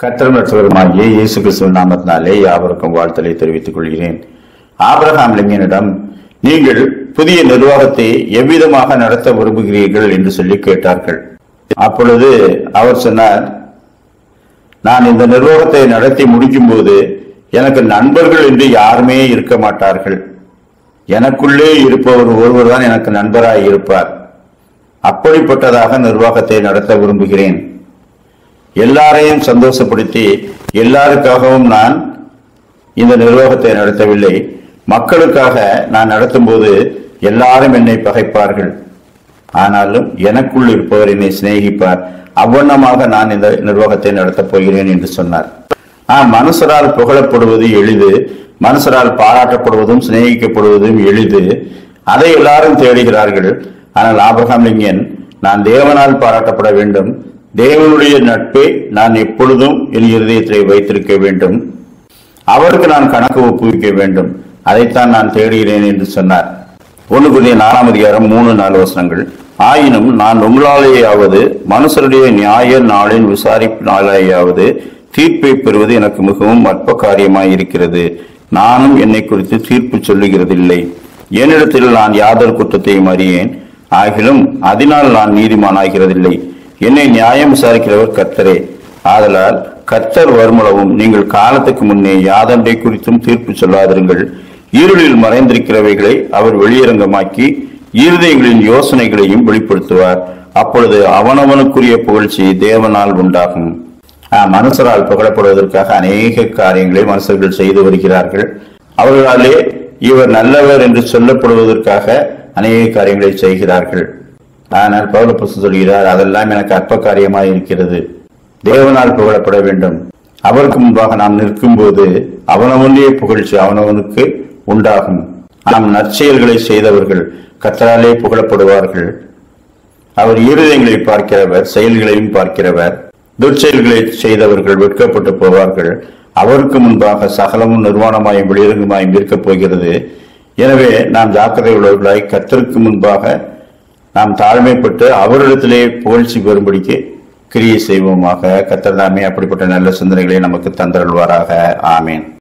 கர்த்தரும் இரட்சகருமாகிய இயேசு கிறிஸ்துவின் நாமத்தினாலே யாவருக்கும் வாழ்த்தலை தெரிவித்துக் கொள்கிறேன். ஆபிரகாம் லிங்கனிடம் நீங்கள் புதிய நிர்வாகத்தை எவ்விதமாக நடத்த விரும்புகிறீர்கள் என்று சொல்லி கேட்டார்கள். அப்பொழுது அவர் சொன்னார், நான் இந்த நிர்வாகத்தை நடத்தி முடிக்கும் போது எனக்கு நண்பர்கள் என்று யாருமே இருக்க மாட்டார்கள். எனக்குள்ளே இருப்பவர் ஒருவர் தான் எனக்கு நண்பராய் இருப்பார். அப்படிப்பட்டதாக நிர்வாகத்தை நடத்த விரும்புகிறேன். எல்லாரையும் சந்தோஷப்படுத்தி எல்லாருக்காகவும் நான் இந்த நிர்வாகத்தை நடத்தவில்லை. மக்களுக்காக நான் நடத்தும் போது எல்லாரும் என்னை பகைப்பார்கள். ஆனாலும் எனக்குள் இருப்பவர் என்னை சிநேகிப்பார். அவ்வண்ணமாக நான் இந்த நிர்வாகத்தை நடத்தப் போகிறேன் என்று சொன்னார். மனுஷரால் புகழப்படுவது எளிது, மனுஷரால் பாராட்டப்படுவதும் சிநேகிக்கப்படுவதும் எளிது. அதை எல்லாரும் தேடுகிறார்கள். ஆனால் ஆபிரகாம் லிங்கன், நான் தேவனால் பாராட்டப்பட வேண்டும், தேவனுடைய நட்பை நான் எப்பொழுதும் என் இருதயத்தை வைத்திருக்க வேண்டும், அவருக்கு நான் கணக்கு ஒப்புவிக்க வேண்டும், அதைத்தான் நான் தேடுகிறேன் என்று சொன்னார். 1 Corinthians 4:3-4 ஆயினும் நான் உங்களாலேயாவது மனுஷருடைய நியாய நாளின் விசாரிப்பு நாளையாவது தீர்ப்பை பெறுவது எனக்கு மிகவும் அற்ப காரியமாய் இருக்கிறது. நானும் என்னை குறித்து தீர்ப்பு சொல்லுகிறதில்லை. என்னிடத்தில் நான் யாதொரு குற்றத்தையும் அறியேன், ஆகிலும் அதனால் நான் நீதிமானாகிறதில்லை. என்னை நியாயம் விசாரிக்கிறவர் கர்த்தரே. ஆதலால் கர்த்தர் வருமளவும் நீங்கள் காலத்துக்கு முன்னே யாதொன்றை குறித்தும் தீர்ப்பு சொல்லாதிருங்கள். இருளில் மறைந்திருக்கிறவைகளை அவர் வெளியரங்கமாக்கி இருதயங்களின் யோசனைகளையும் வெளிப்படுத்துவார். அப்பொழுது அவனவனுக்குரிய புகழ்ச்சி தேவனால் உண்டாகும். மனுஷரால் புகழப்படுவதற்காக அநேக காரியங்களை மனுஷர்கள் செய்து வருகிறார்கள். அவர்களாலே இவர் நல்லவர் என்று சொல்லப்படுவதற்காக அநேக காரியங்களை செய்கிறார்கள். ஆனால் பவுல் அப்போஸ்தலன் சொல்கிறார், அதெல்லாம் எனக்கு அற்ப காரியமாய் இருக்கிறது. தேவனால் புகழப்பட வேண்டும். அவருக்கு முன்பாக நாம் நிற்கும் போது அவனவனுடைய புகழ்ச்சி அவனவனுக்கு உண்டாகும். நாம் நற்செயல்களை செய்தவர்கள் கர்த்தராலே புகழப்படுவார்கள். அவர் இருதயங்களை பார்க்கிறவர், செயல்களையும் பார்க்கிறவர். துர்ச்செயல்களை செய்தவர்கள் வெட்கப்பட்டு போவார்கள். அவருக்கு முன்பாக சகலமும் நிர்வாணமாயும் வெளியரங்கமாயும் இருக்கப் போகிறது. எனவே நாம் ஜாக்கிரதை உள்ளவர்களாய் கர்த்தருக்கு முன்பாக நாம் தாழ்மைப்பட்டு அவரிடத்திலே புகழ்ச்சி பெறும்படிக்கு கிரியை செய்வோமாக. கர்த்தர் தாமே அப்படிப்பட்ட நல்ல சிந்தனைகளை நமக்கு தந்தருள்வாராக. ஆமேன்.